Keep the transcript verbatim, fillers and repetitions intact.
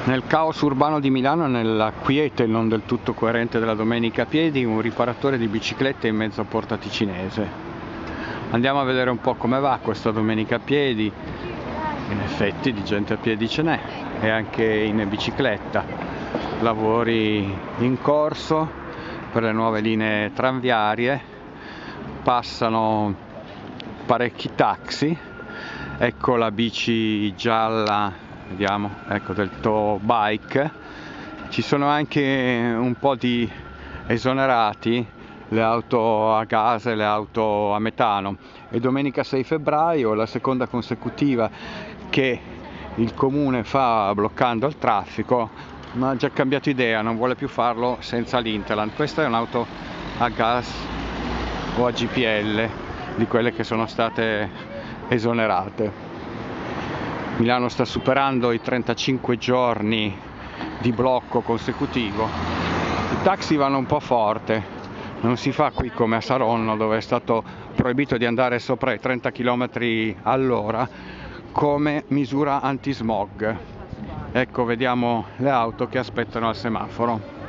Nel caos urbano di Milano, nella quiete non del tutto coerente della domenica a piedi, un riparatore di biciclette in mezzo a Porta Ticinese. Andiamo a vedere un po' come va questa domenica a piedi. In effetti di gente a piedi ce n'è, e anche in bicicletta. Lavori in corso per le nuove linee tranviarie, passano parecchi taxi. Ecco la bici gialla, vediamo, ecco, del Tow Bike. Ci sono anche un po' di esonerati, le auto a gas e le auto a metano. E domenica sei febbraio, la seconda consecutiva che il comune fa bloccando il traffico, ma ha già cambiato idea, non vuole più farlo senza l'Interland. Questa è un'auto a gas o a G P L, di quelle che sono state esonerate. Milano sta superando i trentacinque giorni di blocco consecutivo. I taxi vanno un po' forte, non si fa qui come a Saronno, dove è stato proibito di andare sopra i trenta chilometri all'ora come misura antismog. Ecco, vediamo le auto che aspettano al semaforo.